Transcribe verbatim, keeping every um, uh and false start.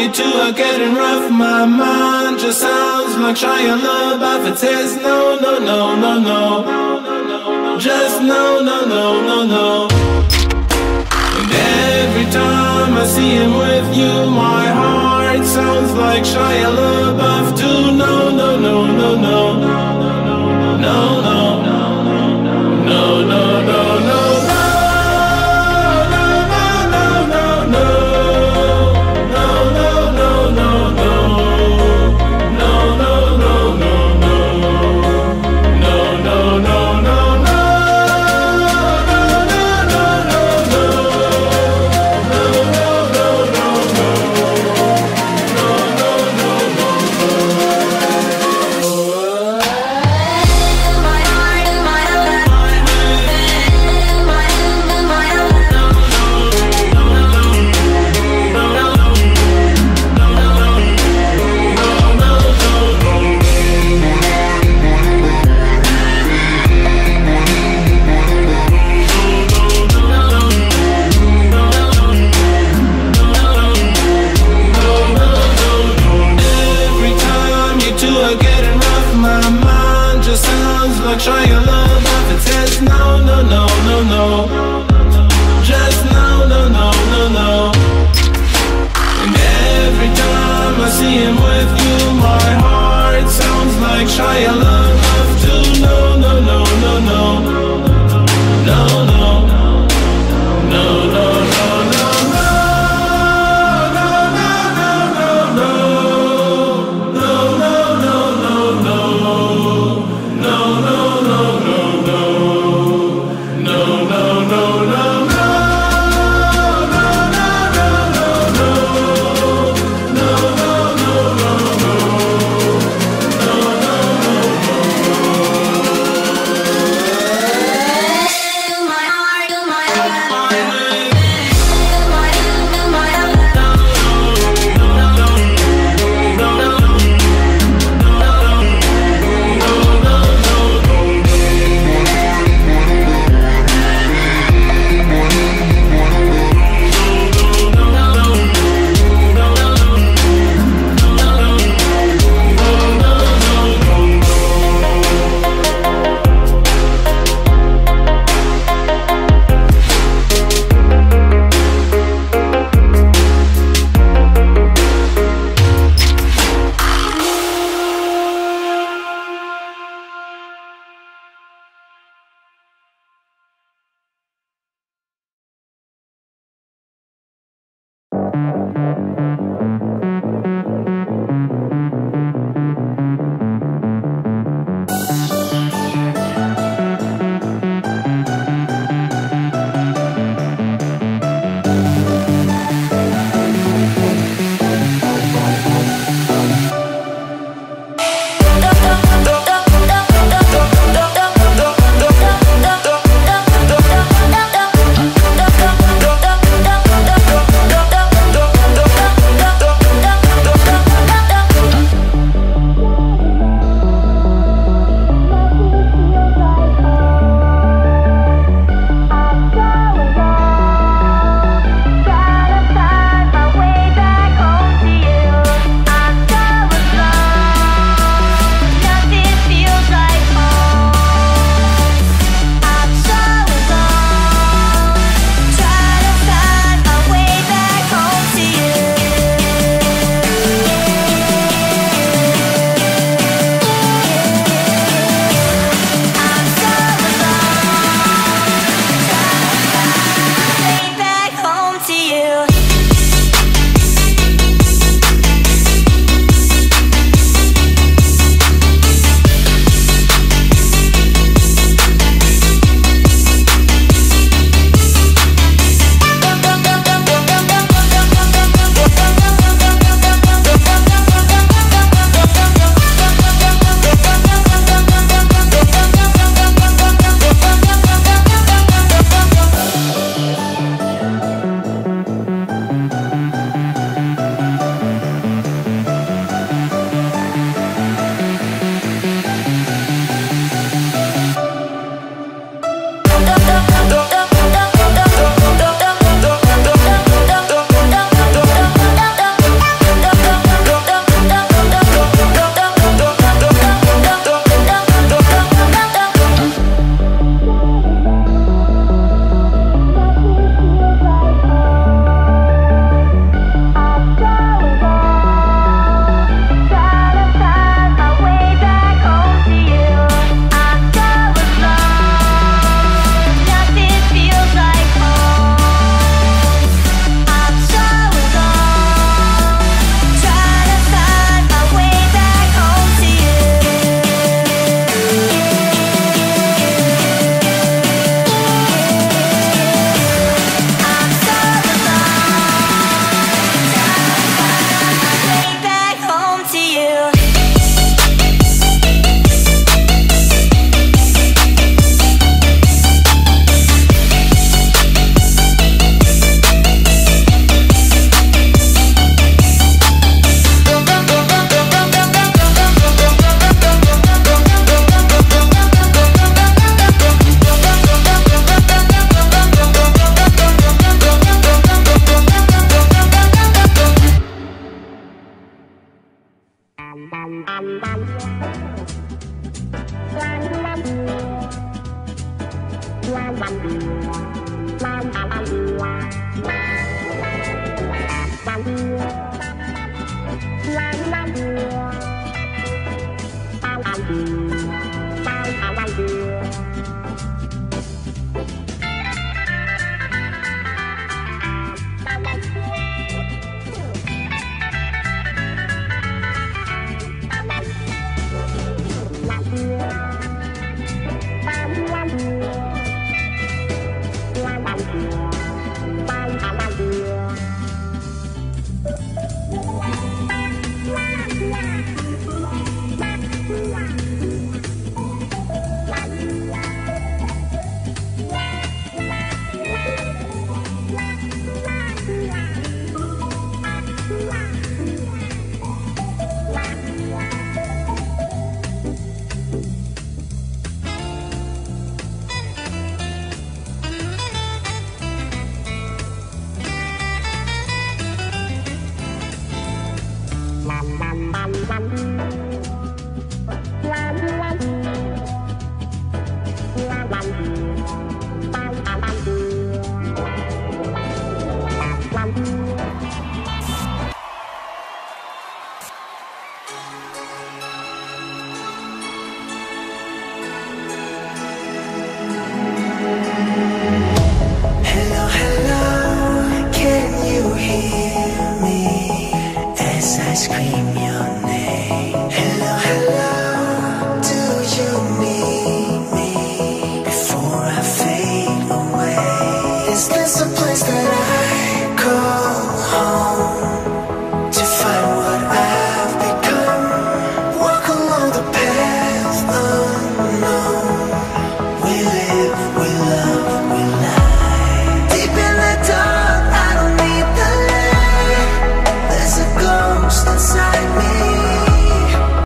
you two are getting rough, my mind just sounds like Shia LaBeouf. It says no, no, no, no, no, just no, no, no, no, no. And every time I see him with you, my heart sounds like Shia LaBeouf too. No, no, no, no, no, no, no, no, no, no, no, no. Like Shia LaBeouf, it says no, no, no, no, no, just no, no, no, no, no. And every time I see him with you, my heart sounds like Shia LaBeouf too. No, no, no, no, no, no, no, no, no, no, no. Is this a place that I